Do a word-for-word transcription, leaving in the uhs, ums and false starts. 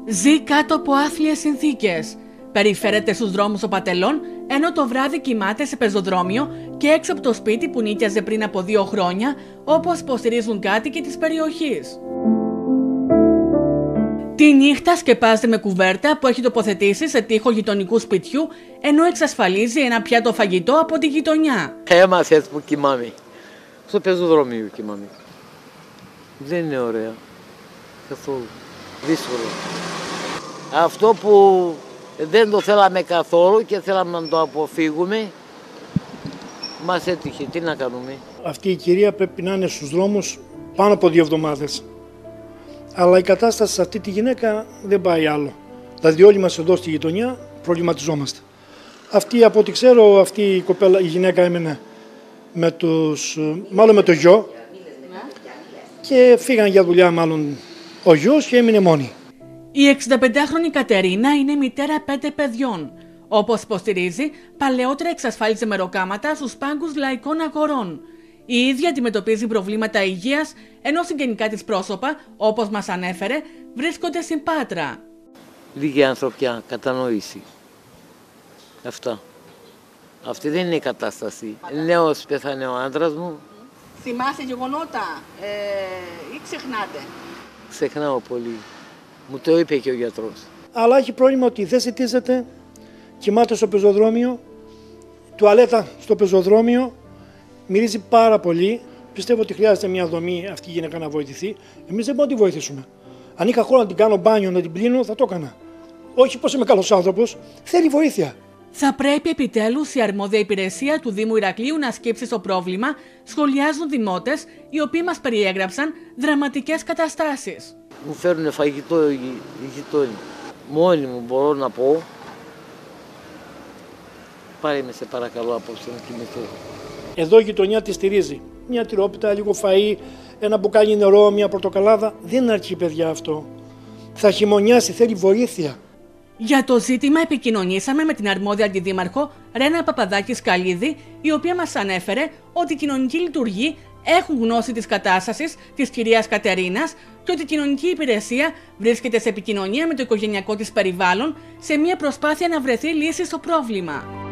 Ζει κάτω από άθλιες συνθήκες. Περιφέρεται στους δρόμους των Πατελών, ενώ το βράδυ κοιμάται σε πεζοδρόμιο και έξω από το σπίτι που νοίκιαζε πριν από δύο χρόνια, όπως υποστηρίζουν κάτοικοι της περιοχής. Τη νύχτα σκεπάζεται με κουβέρτα που έχει τοποθετήσει σε τοίχο γειτονικού σπιτιού, ενώ εξασφαλίζει ένα πιάτο φαγητό από τη γειτονιά. Έμαθες που κοιμάμαι. Στο πεζοδρόμιο κοιμάμαι. Δεν είναι ωραία. Καθόλου. Δύσκολο. Αυτό που δεν το θέλαμε καθόλου και θέλαμε να το αποφύγουμε, μας έτυχε. Τι να κάνουμε. Αυτή η κυρία πρέπει να είναι στους δρόμους πάνω από δύο εβδομάδες. Αλλά η κατάσταση σε αυτή τη γυναίκα δεν πάει άλλο. Δηλαδή όλοι μας εδώ στη γειτονιά προβληματιζόμαστε. Αυτή, από ό,τι ξέρω, αυτή η κοπέλα, η γυναίκα έμενε με τους, μάλλον με το γιο και φύγαν για δουλειά μάλλον ο γιος και έμεινε μόνη. Η εξηνταπεντάχρονη Κατερίνα είναι μητέρα πέντε παιδιών. Όπως υποστηρίζει, παλαιότερα εξασφάλιζε μεροκάματα στους πάγκους λαϊκών αγορών. Η ίδια αντιμετωπίζει προβλήματα υγείας, ενώ συγγενικά της πρόσωπα, όπως μας ανέφερε, βρίσκονται στην Πάτρα. Λίγη ανθρωπιά, κατανόηση. Αυτά. Αυτή δεν είναι η κατάσταση. Νέος πέθανε ο άντρας μου. Θυμάστε γεγονότα ε, ή ξεχνάτε? Ξεχνάω πολύ. Μου το είπε και ο γιατρός. Αλλά έχει πρόβλημα ότι δεν ζητίζεται, κοιμάται στο πεζοδρόμιο, τουαλέτα στο πεζοδρόμιο, μυρίζει πάρα πολύ. Πιστεύω ότι χρειάζεται μια δομή αυτή η γυναίκα να βοηθηθεί. Εμείς δεν μπορούμε να τη βοηθήσουμε. Αν είχα χώρο να την κάνω μπάνιο, να την πλύνω, θα το έκανα. Όχι πως είμαι καλός άνθρωπος, θέλει βοήθεια. Θα πρέπει επιτέλους η αρμόδια υπηρεσία του Δήμου Ηρακλείου να σκύψει στο πρόβλημα, σχολιάζουν δημότες, οι οποίοι μας περιέγραψαν δραματικές καταστάσεις. Μου φέρνουν φαγητό οι γειτόνοι. Μόνοι μου μπορώ να πω. Πάρε με σε παρακαλώ απόψε να κοιμηθώ. Εδώ η γειτονιά τη στηρίζει. Μια τυρόπιτα, λίγο φαΐ, ένα μπουκάλι νερό, μια πορτοκαλάδα. Δεν είναι αρκεί, παιδιά, αυτό. Θα χειμωνιάσει, θέλει βοήθεια. Για το ζήτημα επικοινωνήσαμε με την αρμόδια αντιδήμαρχο Ρένα Παπαδάκη-Σκαλίδη, η οποία μας ανέφερε ότι οι κοινωνικοί λειτουργοί έχουν γνώση της κατάστασης της κυρίας Κατερίνας και ότι η κοινωνική υπηρεσία βρίσκεται σε επικοινωνία με το οικογενειακό της περιβάλλον σε μια προσπάθεια να βρεθεί λύση στο πρόβλημα.